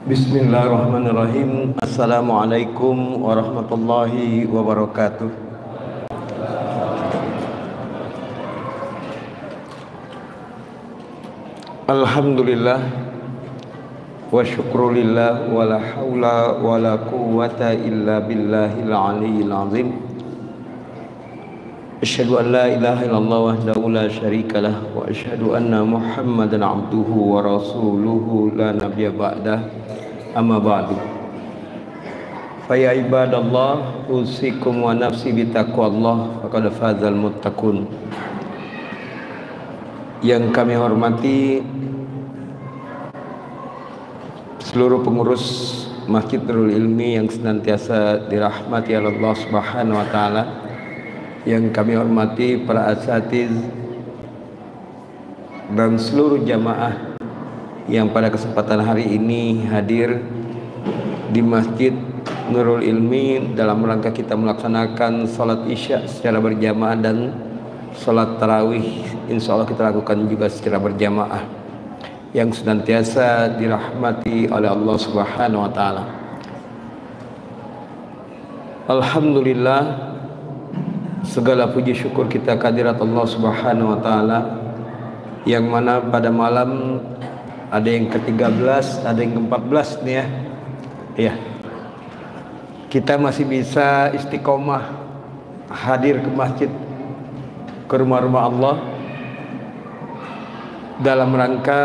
Bismillahirrahmanirrahim. Assalamualaikum warahmatullahi wabarakatuh. Alhamdulillah wa syukrulillah wa la hawla wa la quwwata illa billahil aliyyil azim. Asyhadu an la ilaha illallah wahdahu la syarikalah wa asyhadu anna Muhammadan abduhu wa rasuluhu la nabiyya ba'dah. Amma ba'du. Fa ya ibadallah usikum wa nafsi bitaqwallah faqad fazal muttaqun. Yang kami hormati seluruh pengurus Masjid Nurul Ilmi yang senantiasa dirahmati Allah Subhanahu wa taala, yang kami hormati para asatiz dan seluruh jamaah yang pada kesempatan hari ini hadir di Masjid Nurul Ilmi dalam rangka kita melaksanakan salat Isya secara berjamaah dan salat tarawih insya Allah kita lakukan juga secara berjamaah, yang senantiasa dirahmati oleh Allah Subhanahu wa taala. Alhamdulillah, segala puji syukur kita kehadirat Allah Subhanahu wa taala, yang mana pada malam ada yang ke-13, ada yang ke-14 nih ya. Iya. Kita masih bisa istiqomah hadir ke masjid, ke rumah-rumah Allah dalam rangka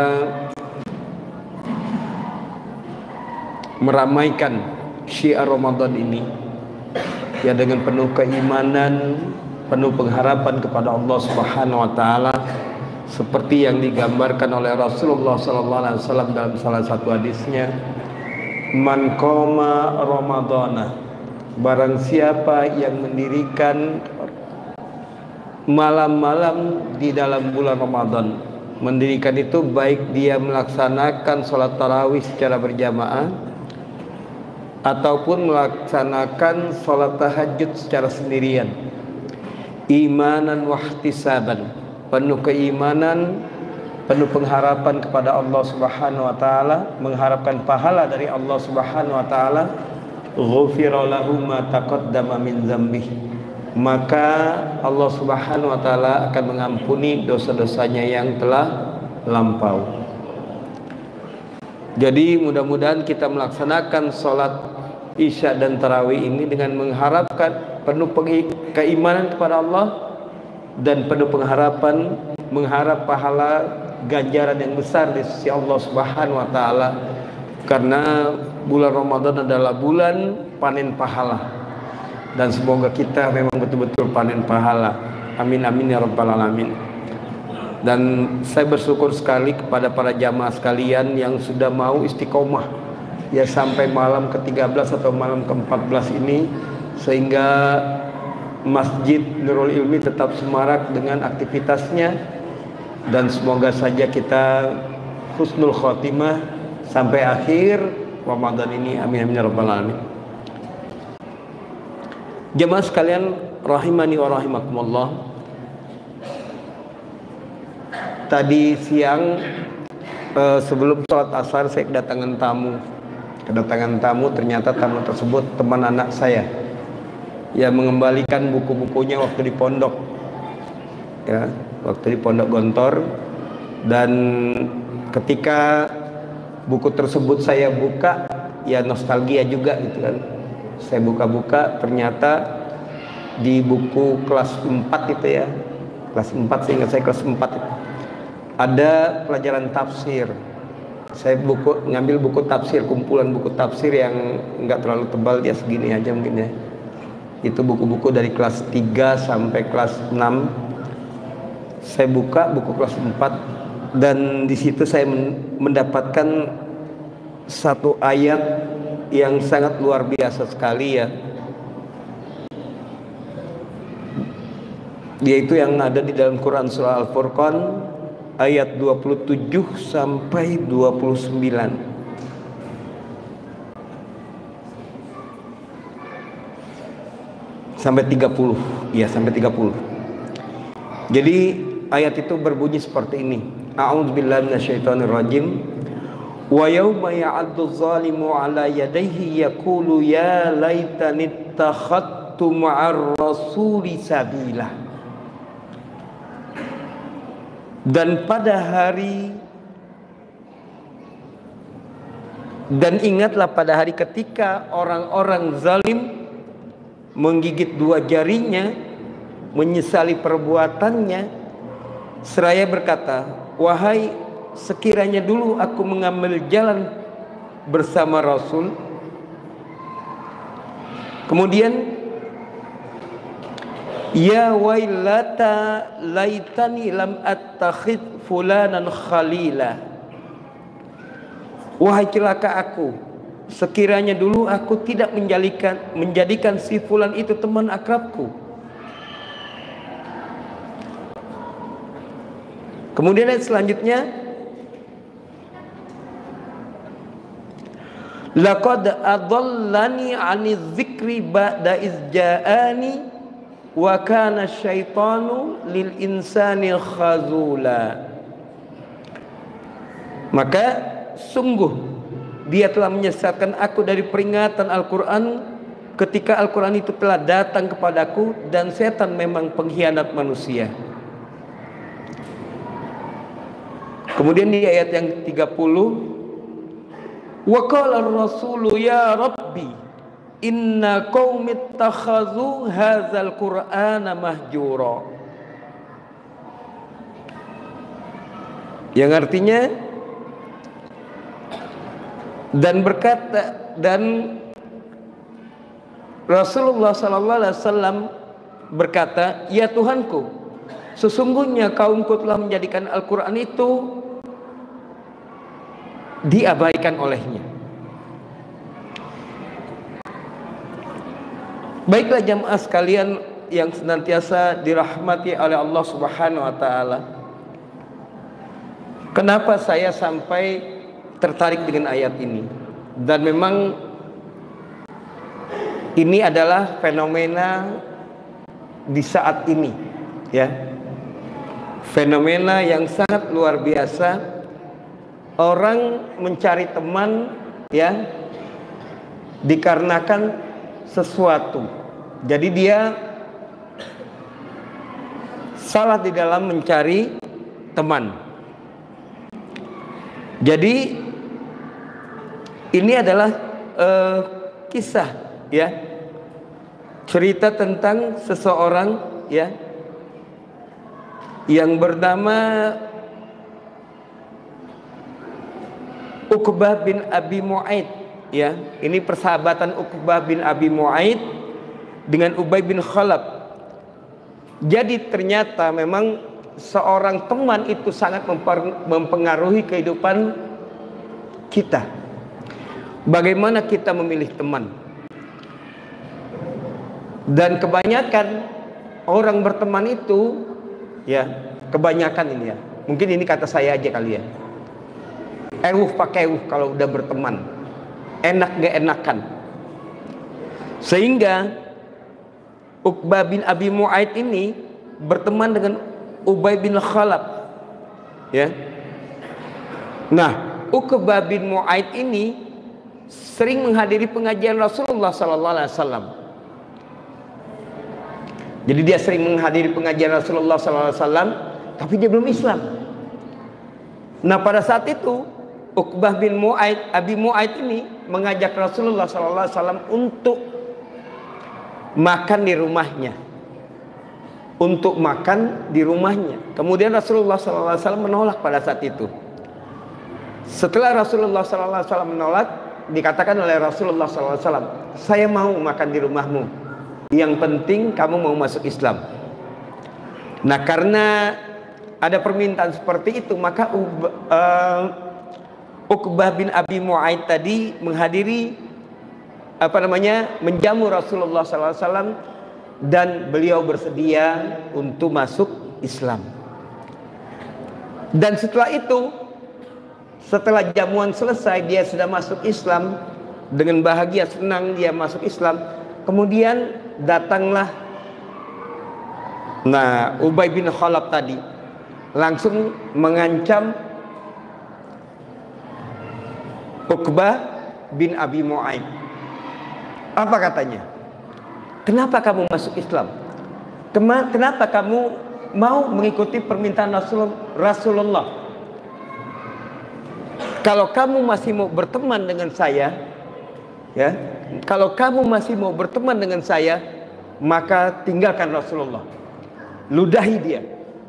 meramaikan syiar Ramadan ini ya, dengan penuh keimanan, penuh pengharapan kepada Allah Subhanahu wa taala, seperti yang digambarkan oleh Rasulullah sallallahu alaihi wasallam dalam salah satu hadisnya, man qoma ramadhana, barang siapa yang mendirikan malam-malam di dalam bulan Ramadan. Mendirikan itu baik dia melaksanakan sholat tarawih secara berjamaah ataupun melaksanakan sholat tahajud secara sendirian, imanan wahtisaban, penuh keimanan, penuh pengharapan kepada Allah Subhanahu wa taala, mengharapkan pahala dari Allah Subhanahu wa taala, ghufira lahu ma taqaddama min dzambihi, maka Allah Subhanahu wa taala akan mengampuni dosa-dosanya yang telah lampau. Jadi mudah-mudahan kita melaksanakan sholat Isya dan tarawih ini dengan mengharapkan penuh keimanan kepada Allah dan penuh pengharapan, mengharap pahala ganjaran yang besar di sisi Allah Subhanahu wa taala, karena bulan Ramadan adalah bulan panen pahala. Dan semoga kita memang betul-betul panen pahala. Amin amin ya rabbal alamin. Dan saya bersyukur sekali kepada para jamaah sekalian yang sudah mau istiqomah ya sampai malam ke-13 atau malam ke-14 ini, sehingga Masjid Nurul Ilmi tetap semarak dengan aktivitasnya, dan semoga saja kita husnul khotimah sampai akhir Ramadan ini. Amin amin ya rabbal alamin. Jemaah sekalian rahimani wa rahimakumullah, tadi siang sebelum sholat asar saya kedatangan tamu. Ternyata tamu tersebut teman anak saya yang mengembalikan buku-bukunya waktu di pondok ya, waktu di pondok Gontor. Dan ketika buku tersebut saya buka ya, nostalgia juga gitu kan. Saya buka-buka, ternyata di buku kelas 4 itu ya, kelas 4, seingat saya kelas 4 itu, ada pelajaran tafsir. Saya ngambil buku tafsir, kumpulan buku tafsir yang enggak terlalu tebal, dia segini aja mungkin ya. Itu buku-buku dari kelas 3 sampai kelas 6. Saya buka buku kelas 4, dan di situ saya mendapatkan satu ayat yang sangat luar biasa sekali ya, yaitu yang ada di dalam Quran surah Al-Furqan ayat 27 sampai 29. Sampai 30. Ya, sampai 30. Jadi ayat itu berbunyi seperti ini. A'udzubillahi minasyaitonirrajim. Wa yauma ya'addu zalimu ala yadayhi yaqulu ya laitani ittakhadtu ma'ar rasuli sabila. Dan pada hari, dan ingatlah pada hari ketika orang-orang zalim menggigit dua jarinya, menyesali perbuatannya, seraya berkata, wahai, sekiranya dulu aku mengambil jalan bersama Rasul. Kemudian, ya wailata laitani lam attakhid fulanan khalila. Wahai celaka aku, sekiranya dulu aku tidak menjadikan si fulan itu teman akrabku. Kemudian ayat selanjutnya, laqad adallani 'ani dzikri ba'da iz ja'ani wa kana syaitanu lil insani khazula. Maka sungguh dia telah menyesatkan aku dari peringatan Al-Quran ketika Al-Quran itu telah datang kepadaku, dan setan memang pengkhianat manusia. Kemudian di ayat yang 30, wa qala ar-rasulu ya rabbi inna qaumi ittakhadhu hadzal qur'ana mahjura. Yang artinya, dan berkata, dan Rasulullah sallallahu alaihi wasallam berkata, ya Tuhanku, sesungguhnya kaumku telah menjadikan Al-Quran itu diabaikan olehnya. Baiklah jamaah sekalian yang senantiasa dirahmati oleh Allah Subhanahu wa taala, kenapa saya sampai tertarik dengan ayat ini? Dan memang ini adalah fenomena di saat ini, ya, fenomena yang sangat luar biasa. Orang mencari teman, ya, dikarenakan sesuatu. Jadi dia salah di dalam mencari teman. Jadi ini adalah kisah, ya, cerita tentang seseorang, ya, yang bernama Uqbah bin Abi Mu'aid, ya. Ini persahabatan Uqbah bin Abi Mu'aid dengan Ubay bin Khalaf. Jadi ternyata memang seorang teman itu sangat mempengaruhi kehidupan kita. Bagaimana kita memilih teman. Dan kebanyakan orang berteman itu, ya, kebanyakan ini, ya, mungkin ini kata saya aja kali, ya, pakai kalau udah berteman, enak gak enakan. Sehingga Uqbah bin Abi Mu'aid ini berteman dengan Ubay bin Khalaf, ya. Nah, Uqbah bin Mu'aid ini sering menghadiri pengajian Rasulullah SAW. Jadi dia sering menghadiri pengajian Rasulullah SAW, tapi dia belum Islam. Nah, pada saat itu Uqbah bin Abi Mu'aid ini mengajak Rasulullah SAW untuk makan di rumahnya. Untuk makan di rumahnya. Kemudian Rasulullah SAW menolak pada saat itu. Setelah Rasulullah SAW menolak, dikatakan oleh Rasulullah SAW, saya mau makan di rumahmu. Yang penting kamu mau masuk Islam. Nah, karena ada permintaan seperti itu, maka Uqbah bin Abi Mu'aid tadi menghadiri, menjamu Rasulullah SAW, dan beliau bersedia untuk masuk Islam. Dan setelah itu, setelah jamuan selesai, dia sudah masuk Islam dengan bahagia, senang dia masuk Islam. Kemudian datanglah, nah, Ubay bin Khalaf tadi langsung mengancam Uqbah bin Abi Mu'aid. Apa katanya? Kenapa kamu masuk Islam? Kenapa kamu mau mengikuti permintaan Rasulullah? Kalau kamu masih mau berteman dengan saya, ya, kalau kamu masih mau berteman dengan saya, maka tinggalkan Rasulullah, ludahi dia.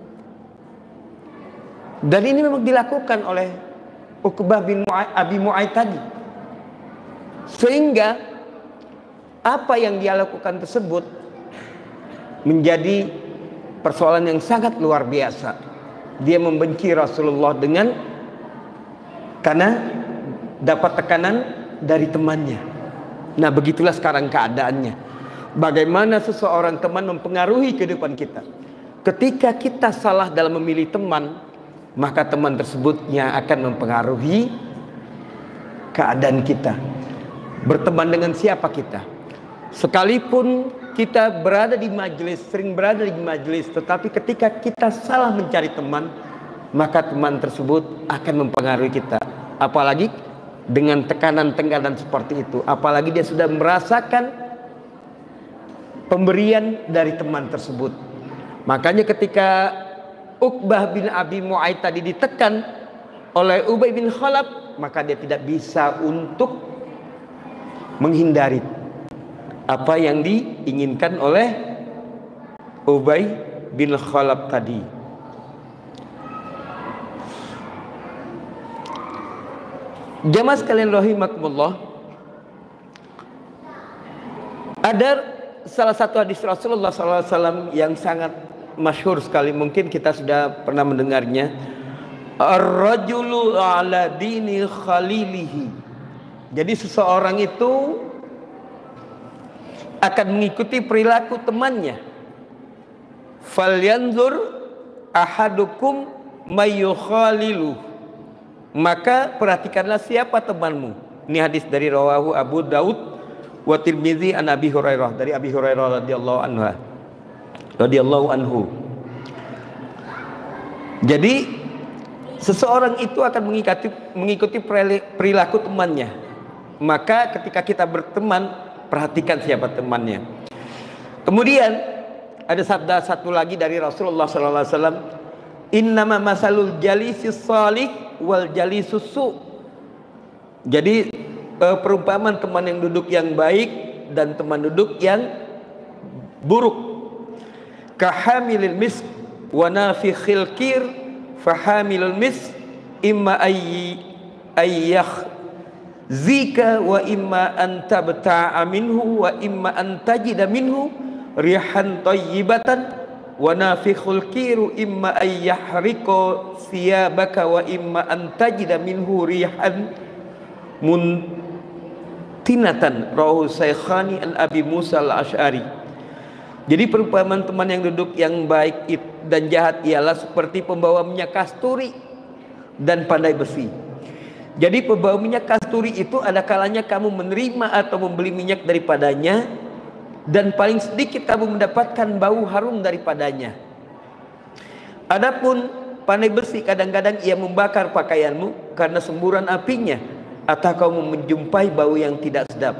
Dan ini memang dilakukan oleh Uqbah bin Abi Mu'aid tadi. Sehingga apa yang dia lakukan tersebut menjadi persoalan yang sangat luar biasa. Dia membenci Rasulullah karena dapat tekanan dari temannya. Nah, begitulah sekarang keadaannya. Bagaimana seseorang teman mempengaruhi kehidupan kita. Ketika kita salah dalam memilih teman, maka teman tersebutnya akan mempengaruhi keadaan kita. Berteman dengan siapa kita? Sekalipun kita berada di majelis, sering berada di majelis, tetapi ketika kita salah mencari teman, maka teman tersebut akan mempengaruhi kita. Apalagi dengan tekanan-tekanan seperti itu, apalagi dia sudah merasakan pemberian dari teman tersebut. Makanya ketika Uqbah bin Abi Mu'aid tadi ditekan oleh Ubay bin Khalaf, maka dia tidak bisa untuk menghindari apa yang diinginkan oleh Ubay bin Khalaf tadi. Jamaah sekalian rahimakumullah, ada salah satu hadis Rasulullah SAW yang sangat masyhur sekali, mungkin kita sudah pernah mendengarnya. Ar-rajulu ala dini khalilihi. Jadi seseorang itu akan mengikuti perilaku temannya. Falyanzur ahadukum mayyukhalilu. Maka perhatikanlah siapa temanmu. Ini hadis dari rawahu Abu Daud wa Tirmizi an Abi Hurairah, dari Abi Hurairah radhiyallahu anhu. Jadi seseorang itu akan mengikuti perilaku temannya. Maka ketika kita berteman, perhatikan siapa temannya. Kemudian ada sabda satu lagi dari Rasulullah SAW. Innama masalul jalisis salih wal jalisus su. Jadi perumpamaan teman yang duduk yang baik dan teman duduk yang buruk. Kahamilil misk wa nafikhil kir fahamilul misk imma ayyakh zika wa imma an tabta'a minhu wa imma an tajida minhu rihan tayyibatan wa nafikhul kiru imma ayyahriqu thiyabaka wa imma an tajida minhu rihan muntinatan. Rawahu Syekhani an Abi Musa al-Asy'ari. Jadi perumpamaan teman yang duduk yang baik dan jahat ialah seperti pembawa minyak kasturi dan pandai besi. Jadi pembawa minyak kasturi itu ada kalanya kamu menerima atau membeli minyak daripadanya, dan paling sedikit kamu mendapatkan bau harum daripadanya. Adapun pandai besi, kadang-kadang ia membakar pakaianmu karena semburan apinya, atau kamu menjumpai bau yang tidak sedap.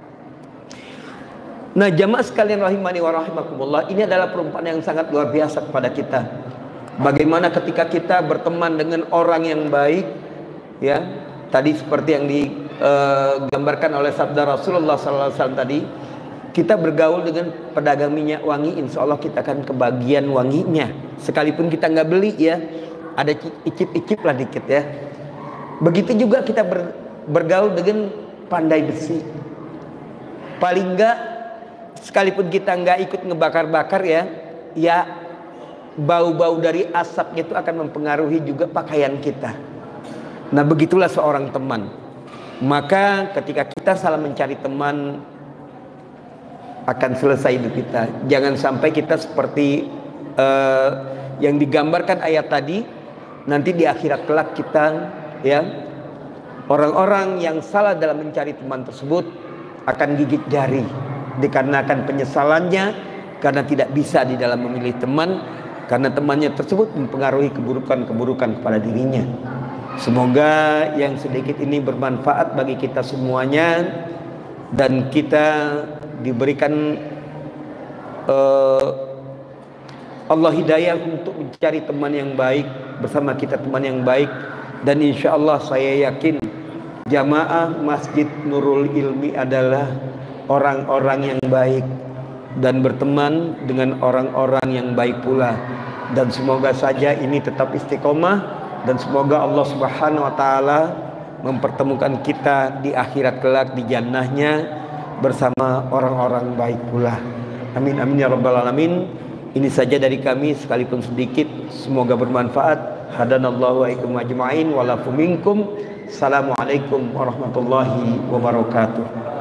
Nah, jamaah sekalian rahimani wa rahimakumullah, ini adalah perumpamaan yang sangat luar biasa kepada kita. Bagaimana ketika kita berteman dengan orang yang baik, ya, tadi seperti yang digambarkan oleh sabda Rasulullah SAW tadi, kita bergaul dengan pedagang minyak wangi, insya Allah kita akan kebagian wanginya. Sekalipun kita nggak beli, ya, ada icip-icip lah dikit, ya. Begitu juga kita bergaul dengan pandai besi. Paling nggak, sekalipun kita nggak ikut ngebakar-bakar, ya bau-bau dari asapnya itu akan mempengaruhi juga pakaian kita. Nah, begitulah seorang teman. Maka ketika kita salah mencari teman, akan selesai hidup kita. Jangan sampai kita seperti yang digambarkan ayat tadi, nanti di akhirat kelak kita, ya, orang-orang yang salah dalam mencari teman tersebut akan gigit jari dikarenakan penyesalannya karena tidak bisa di dalam memilih teman, karena temannya tersebut mempengaruhi keburukan-keburukan kepada dirinya. Semoga yang sedikit ini bermanfaat bagi kita semuanya dan kita diberikan Allah hidayah untuk mencari teman yang baik, bersama kita teman yang baik. Dan insya Allah saya yakin jamaah Masjid Nurul Ilmi adalah orang-orang yang baik dan berteman dengan orang-orang yang baik pula. Dan semoga saja ini tetap istiqomah, dan semoga Allah Subhanahu wa taala mempertemukan kita di akhirat kelak di jannahnya bersama orang-orang baik pula. Amin amin ya rabbal alamin. Ini saja dari kami, sekalipun sedikit, semoga bermanfaat. Hadanallahu wa iyyakum ajma'in wa lafu minkum. Assalamualaikum warahmatullahi wabarakatuh.